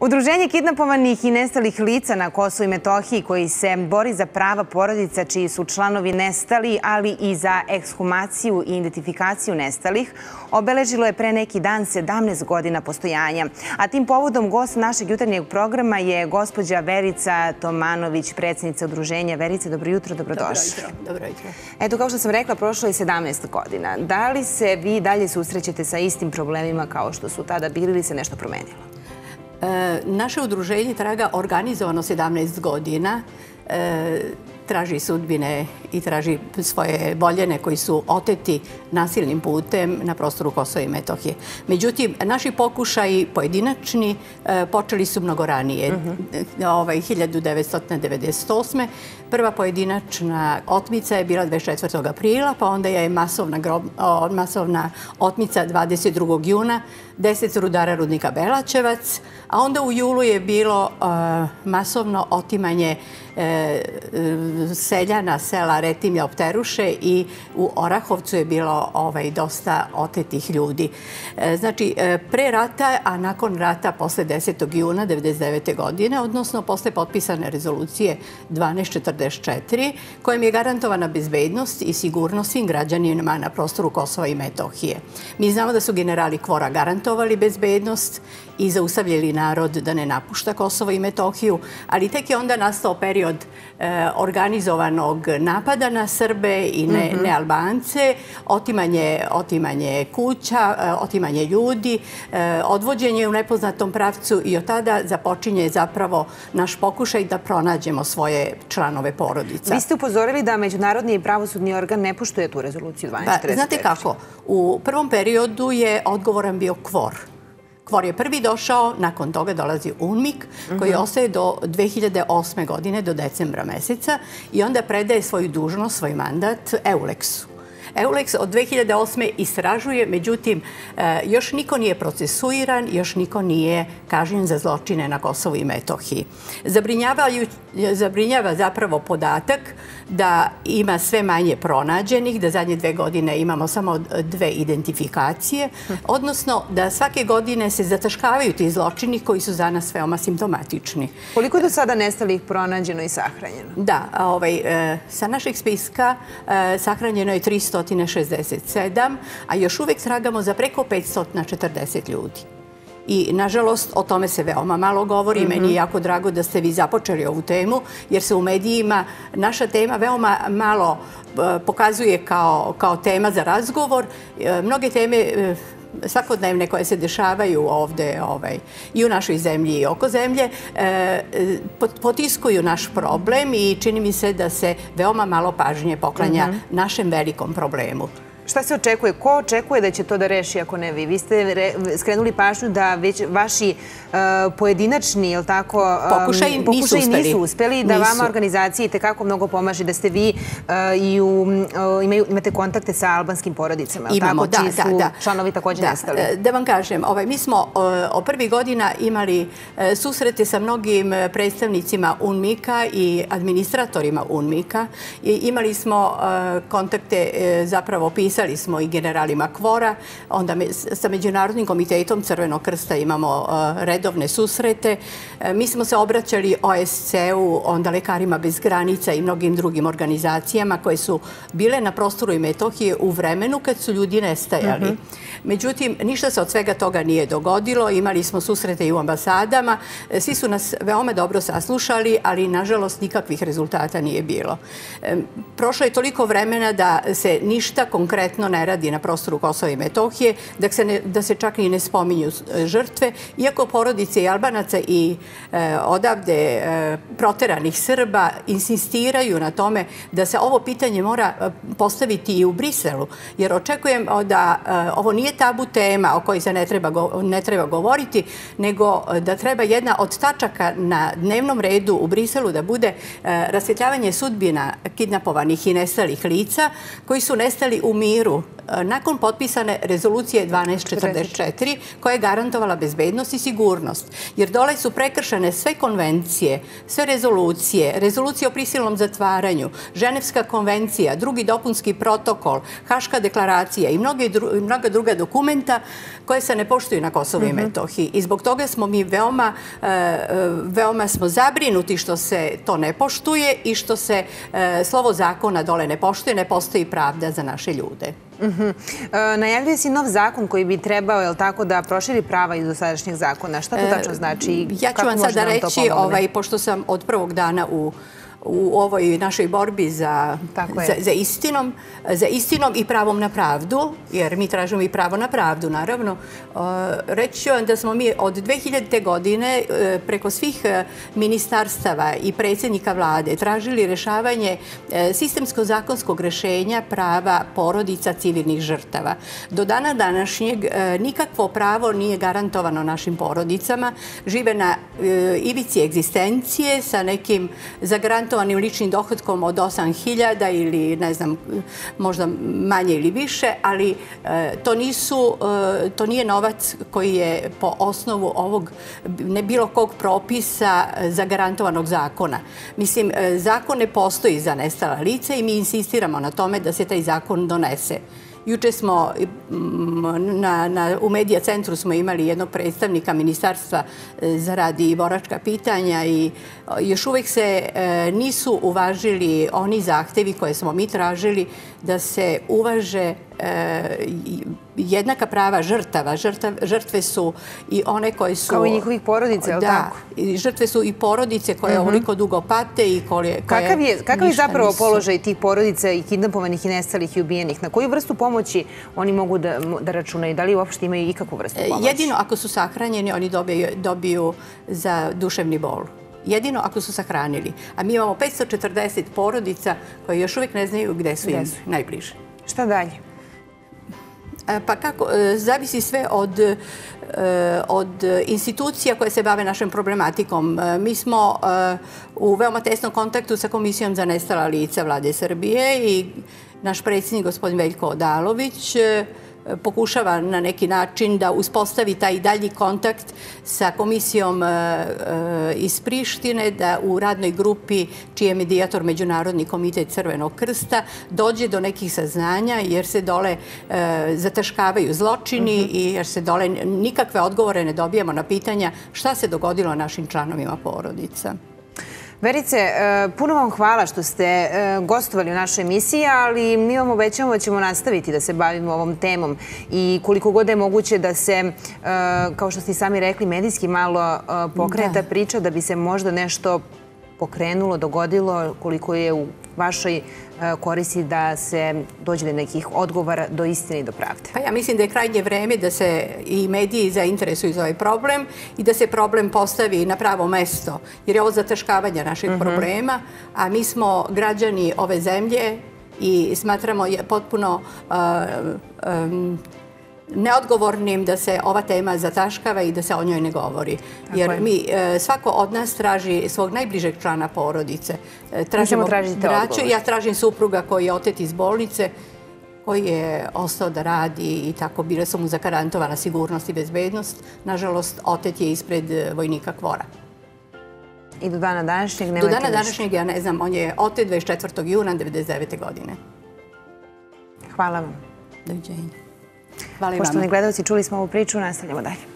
Udruženje kidnapovanih i nestalih lica na Kosovu i Metohiji koji se bori za prava porodica čiji su članovi nestali, ali i za ekshumaciju i identifikaciju nestalih, obeležilo je pre neki dan 17 godina postojanja. A tim povodom gost našeg jutarnjeg programa je gospođa Verica Tomanović, predsjednica udruženja. Verice, dobro jutro, dobrodošli. Dobro jutro. Eto, kao što sam rekla, prošlo je 17 godina. Da li se vi dalje susrećete sa istim problemima kao što su tada bili ili se nešto promenilo? Naše udruženje traga organizovano 17 godina, traži sudbine i traži svoje voljene koji su oteti nasilnim putem na prostoru Kosova i Metohije. Međutim, naši pokušaji pojedinačni počeli su mnogo ranije. 1998. Prva pojedinačna otmica je bila 24. aprila, pa onda je masovna otmica 22. juna, 10 rudara rudnika Belačevac, a onda u julu je bilo masovno otimanje seljana sela Retimlja Opteruše i u Orahovcu je bilo dosta otetih ljudi. Znači, pre rata, a nakon rata posle 10. juna 1999. godine, odnosno posle potpisane rezolucije 1244, kojom je garantovana bezbednost i sigurnost svim građanima na prostoru Kosova i Metohije. Mi znamo da su generali KFOR-a garantovali bezbednost i zaustavljali narod da ne napušta Kosovo i Metohiju, ali tek je onda nastao period organizovanog napada na Srbe i nealbance, otimanje kuća, otimanje ljudi, odvođenje u nepoznatom pravcu i od tada započinje zapravo naš pokušaj da pronađemo svoje članove porodica. Vi ste upozorili da međunarodni pravosudni organ ne poštuje tu rezoluciju 1244. Znate kako? U prvom periodu je odgovoran bio KFOR. KFOR je prvi došao, nakon toga dolazi UNMIK, koji ostaje do 2008. godine, do decembra meseca, i onda predaje svoju dužnost, svoj mandat EULEX-u. EULEX od 2008. istražuje, međutim, još niko nije procesuiran, još niko nije kažnjen za zločine na Kosovu i Metohiji. Zabrinjava zapravo podatak da ima sve manje pronađenih, da zadnje 2 godine imamo samo 2 identifikacije, odnosno da svake godine se zataškavaju ti zločini koji su za nas veoma simptomatični. Koliko je do sada nestalih pronađeno i sahranjeno? Da, sa našeg spiska sahranjeno je 367, a još uvek tragamo za preko 540 ljudi. I, nažalost, o tome se veoma malo govori. Meni je jako drago da ste vi započeli ovu temu, jer se u medijima naša tema veoma malo pokazuje kao tema za razgovor. Mnoge teme svakodnevne koje se dešavaju ovde i u našoj zemlji i oko zemlje potiskuju naš problem i čini mi se da se veoma malo pažnje poklanja našem velikom problemu. Šta se očekuje? Ko očekuje da će to da reši ako ne vi? Vi ste skrenuli pažnju da već vaši pojedinačni pokušaji nisu uspeli, da vama organizacija itekako mnogo pomaže, da ste vi i imate kontakte sa albanskim porodicama, čiji su članovi također nestali. Da vam kažem, mi smo od prvih godina imali susrete sa mnogim predstavnicima UNMIK-a i administratorima UNMIK-a. Imali smo kontakte, zapravo pisali smo i generalima KFOR-a, onda sa Međunarodnim komitetom Crvenog krsta imamo redovne susrete. Mi smo se obraćali OSCE-u, onda Lekarima bez granica i mnogim drugim organizacijama koje su bile na prostoru i Metohije u vremenu kad su ljudi nestajali. Međutim, ništa se od svega toga nije dogodilo. Imali smo susrete i u ambasadama. Svi su nas veoma dobro saslušali, ali nažalost nikakvih rezultata nije bilo. Prošlo je toliko vremena da se ništa konkretno ne radi na prostoru Kosova i Metohije, da se čak i ne spominju žrtve, iako porodice i Albanaca i odavde proteranih Srba insistiraju na tome da se ovo pitanje mora postaviti i u Briselu, jer očekujem da ovo nije tabu tema o kojoj se ne treba govoriti, nego da treba jedna od tačaka na dnevnom redu u Briselu da bude rasvjetljavanje sudbina kidnapovanih i nestalih lica koji su nestali u miru nakon potpisane rezolucije 1244 koja je garantovala bezbednost i sigurnost. Jer dole su prekršene sve konvencije, sve rezolucije, rezolucije o prisilnom zatvaranju, Ženevska konvencija, drugi dopunski protokol, Haška deklaracija i mnoga druga dokumenta koje se ne poštuju na Kosovu i Metohiji. I zbog toga smo mi veoma smo zabrinuti što se to ne poštuje i što se slovo zakona dole ne poštuje, ne postoji pravda za naše ljude. Najavljuje se nov zakon koji bi trebao, je li tako, da proširi prava iz dosadašnjeg zakona. Šta to tačno znači? Ja ću vam sada reći, pošto sam od prvog dana u ovoj našoj borbi za istinom i pravom na pravdu, jer mi tražimo i pravo na pravdu, naravno. Reći ću vam da smo mi od 2000. godine preko svih ministarstava i predsjednika vlade tražili rešavanje sistemsko-zakonskog rešenja prava porodica civilnih žrtava. Do dana današnjeg nikakvo pravo nije garantovano našim porodicama. Žive na ivici egzistencije sa nekim zagarantovanim ličnim dohodkom od 8.000 ili ne znam, možda manje ili više, ali to nije novac koji je po osnovu ovog ne bilo kog propisa zagarantovanog zakona. Mislim, zakon ne postoji za nestala lica i mi insistiramo na tome da se taj zakon donese. Juče smo u Medija centru smo imali jednog predstavnika Ministarstva za rad i boračka pitanja i još uvijek se nisu uvažili oni zahtevi koje smo mi tražili da se uvaže jednaka prava žrtava. Žrtve su i one koje su... Kao i njihovih porodica, je li tako? Da, žrtve su i porodice koje ovoliko dugo pate i koje... Kakav je zapravo položaj tih porodica i kidnapovanih i nestalih i ubijenih? Na koju vrstu pomoći oni mogu da računaju? Da li uopšte imaju ikakvu vrstu pomoći? Jedino ako su sahranjeni, oni dobiju za duševni bol. Jedino ako su sahranili. A mi imamo 540 porodica koje još uvijek ne znaju gde su im najbliže. Šta dalje? Pa kako, zavisi sve od institucija koje se bave našom problematikom. Mi smo u veoma tesnom kontaktu sa Komisijom za nestala lica Vlade Srbije i naš predsjednik, gospodin Veljko Odalović, pokušava na neki način da uspostavi taj dalji kontakt sa komisijom iz Prištine, da u radnoj grupi, čiji je medijator Međunarodni komitet Crvenog krsta, dođe do nekih saznanja jer se dole zataškavaju zločini i jer se dole nikakve odgovore ne dobijamo na pitanja šta se dogodilo našim članovima porodica. Verice, puno vam hvala što ste gostovali u našoj emisiji, ali mi vam obećamo da ćemo nastaviti da se bavimo ovom temom i koliko god je moguće da se, kao što ste i sami rekli, medijski malo pokrene ta priča, da bi se možda nešto pokrenulo, dogodilo, koliko je u vašoj koristi da se dođe do nekih odgovora, do istine i do pravde. Pa ja mislim da je krajnje vreme da se i mediji zainteresuju za ovaj problem i da se problem postavi na pravo mesto, jer je ovo zataškavanje naših problema, a mi smo građani ove zemlje i smatramo je potpuno neodgovornim da se ova tema zataškava i da se o njoj ne govori. Jer svako od nas traži svog najbližeg člana porodice. Tražimo braću. Ja tražim supruga koji je otet iz bolnice, koji je ostao da radi i tako bila su mu zagarantovana sigurnost i bezbednost. Nažalost, otet je ispred vojnika Kvora. I do dana današnjeg nemate ništa? Do dana današnjeg ja ne znam. On je otet 24. juna 1999. godine. Hvala vam. Doviđenja. Poštovani gledalci, čuli smo ovu priču, nastavljamo dalje.